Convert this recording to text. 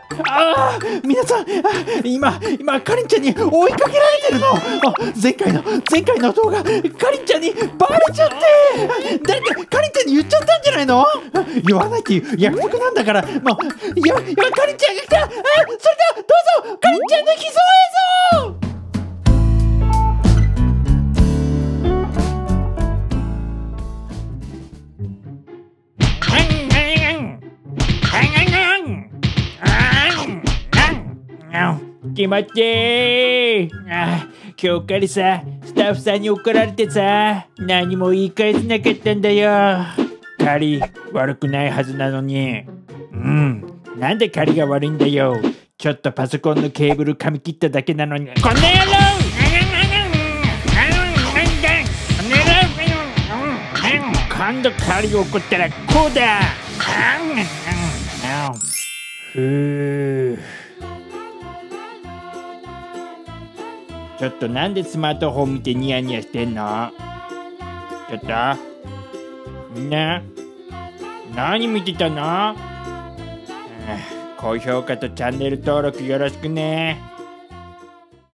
皆さん、今かりんちゃんに追いかけられてるの。前回の動画、かりんちゃんにバレちゃって、誰かかりんちゃんに言っちゃったんじゃないの？言わないっていう約束なんだから、もうかりんちゃんが来た。それではどうぞかりんちゃんの秘蔵映像。気持ちいい。今日からさ、スタッフさんに怒られてさ、何も言い返せなかったんだよ。狩り悪くないはずなのに。なんで狩りが悪いんだよ。ちょっとパソコンのケーブル噛み切っただけなのに。この野郎今度狩り怒ったらこうだ。ちょっとなんでスマートフォン見てニヤニヤしてんの？ちょっとみんな何見てたの？高評価とチャンネル登録よろしくね。